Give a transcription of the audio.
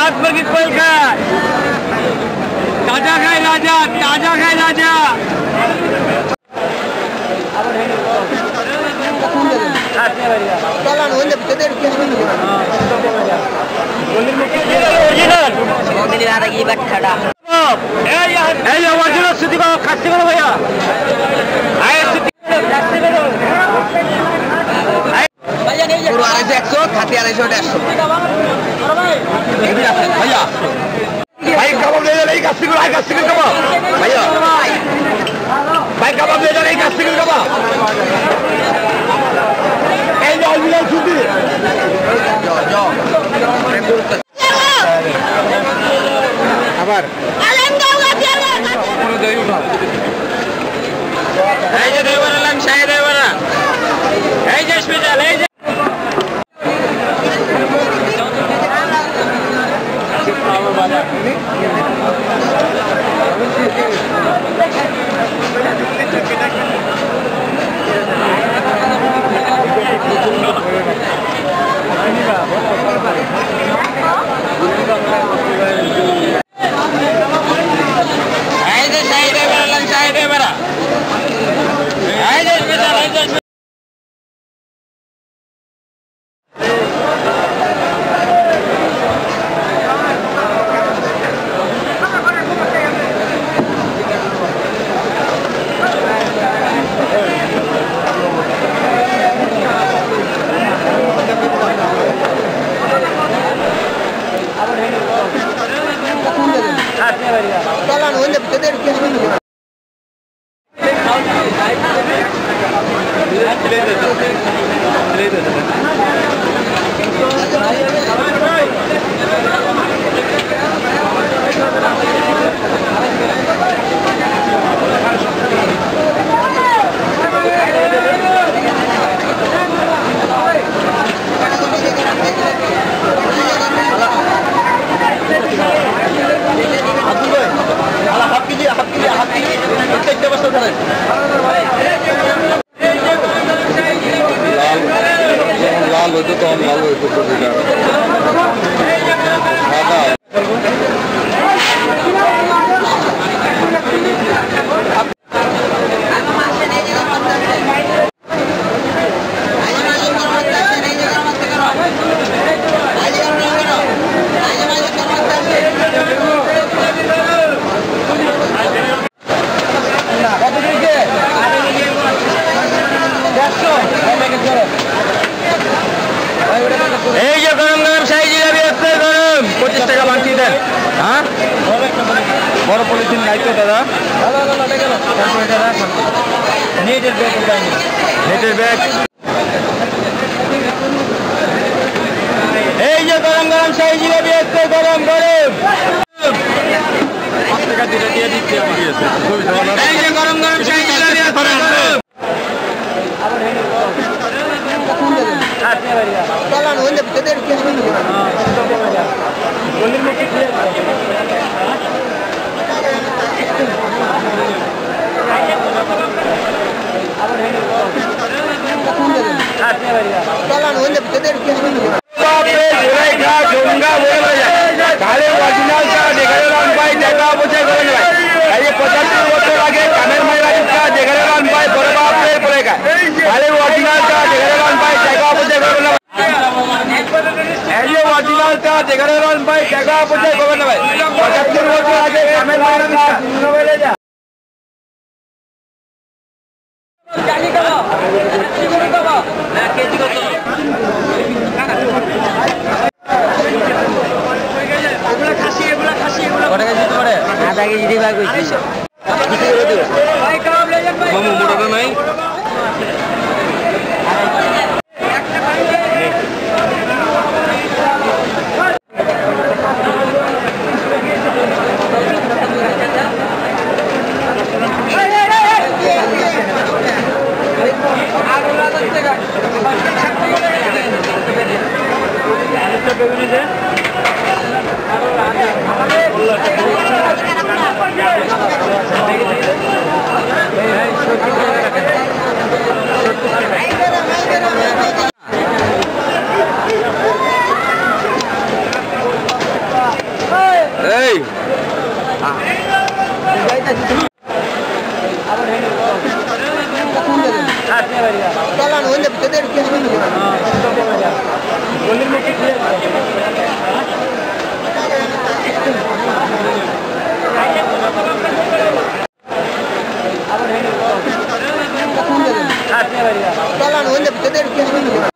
हाथ पर की कोयल खाए ताजा खाए राजा भैया भाई कबाब ले जाने का सिकल कबाब भैया भाई कबाब ले जाने का सिकल कबाब এই যে অলবিলা ছুটি আবার এই যে দেওয়ার আলম শাহ দেওয়ারা এই যে স্পেশাল এই যে বড় পলিথিন লাইতো দাদা নেটের ব্যাগ এই যে গরম গরম শাহী জিলাপি আছে গরম টাকা দিয়ে দিতে এই যে গরম গরম শাহী জিলাপি আছে आधा केजी भाग मोटा नहीं চালান হইলে ভিতরে